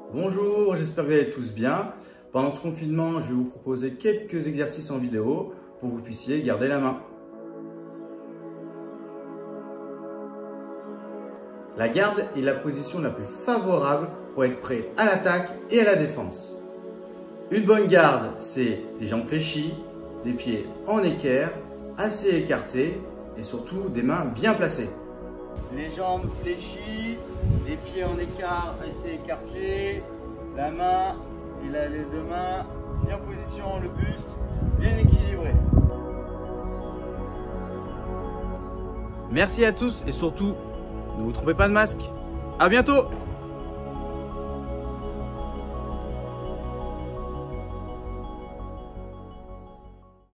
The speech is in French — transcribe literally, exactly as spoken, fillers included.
Bonjour, j'espère que vous allez tous bien. Pendant ce confinement, je vais vous proposer quelques exercices en vidéo pour que vous puissiez garder la main. La garde est la position la plus favorable pour être prêt à l'attaque et à la défense. Une bonne garde, c'est les jambes fléchies, des pieds en équerre, assez écartés et surtout des mains bien placées. Les jambes fléchies, les pieds en écart assez écartés, la main et la, les deux mains bien en position, le buste bien équilibré. Merci à tous et surtout, ne vous trompez pas de masque. À bientôt!